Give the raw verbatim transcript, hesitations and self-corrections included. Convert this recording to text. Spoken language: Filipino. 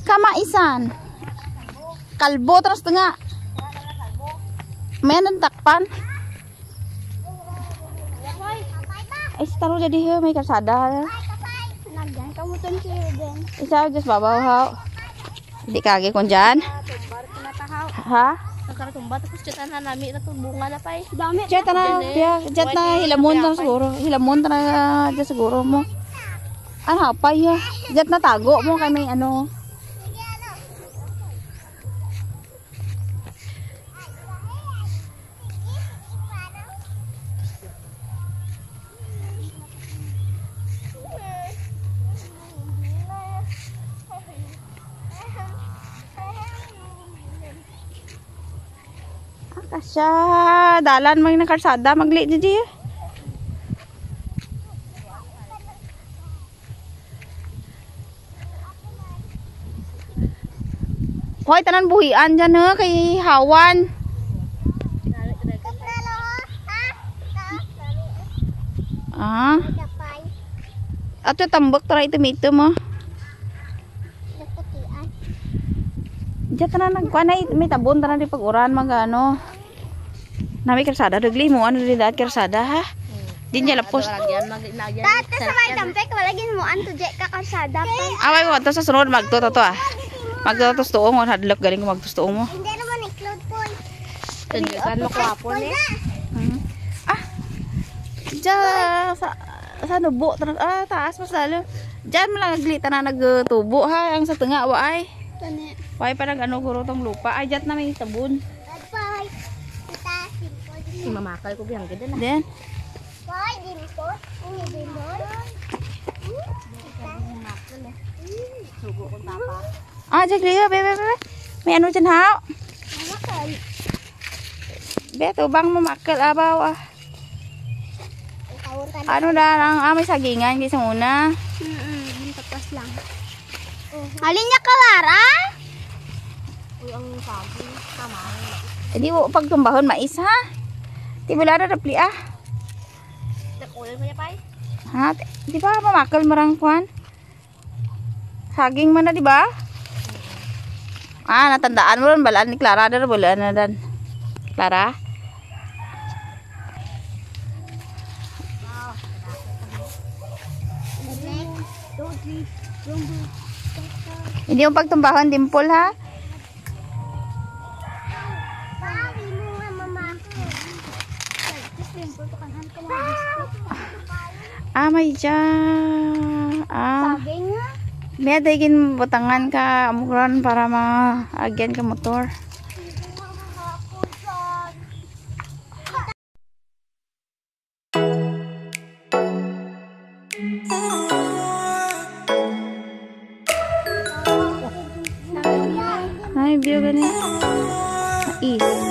Kamaisan. Kalbo terus tengah. Menon takpan. Eh, taruh jadi he, may kalsada. Nandiyan kamu tun si Ben. Isa just babaw haw. Hindi kage kon dyan. Ha? Nagkaratumba tapos chatan na nami na bunga na pa eh. Dami. Chat na, ya, chat na hilamon na siguro. Hilamon na dyan siguro mo. Ano pa ya? Chat na tago mo kay may ano. Kasya, dalan mag ng karsada, magli di di. Hoy, tanan buhian dyan ha, kay Hawan. Ah. Ato tambok tara ito mito mo. Diyan tanan nagkuan ay may tabon tanan di pag-uran mag ano. Nami kersada degli mo ano di dat kersada ha. Di niya lapos. Tata sa may dampek walagi mo an tuje ka kersada pa. Away mo to sa sunod magto to to ah. Magto to tuong on hadlok galing ko magto tuong mo. Hindi naman include po. Tunjukan mo kwapo ni. Ah. Ja sa sa nubo ah taas mas lalo. Diyan mo lang nagli tanan nagtubo ha ang sa tengah wa ay. Tani. Why parang ano guro tong lupa. Ay jat na may tabon. Bye. Kita simple. Si mamakal ko biyang ganda na. Then Bye dimpo. Ini dimpo. Sugo kong tapa. ah jag liya be be be. May ano dyan ha? Mamakal. Be to bang mamakal abaw ah. Tawur ka. Ano na ang ah, may sagingan kaysa muna. Mm. Tapos lang. Halin niya kalara? Uy, ang saging. Tama. Hindi mo pagtumbahon mais ha. Di wala na rapli ah. Nakulan mo niya pa eh. Ha? Di ba mamakal marang kwan? Saging man na di ba? Ah, natandaan mo ron balaan ni Clara na balaan na dan. Clara? Hindi mo pagtumbahon dimple ha. Ah, may dyan. Ah. Saging nga. May dagin butangan ka amuran para maagyan ka motor. Ay, biyo ganun. Mais.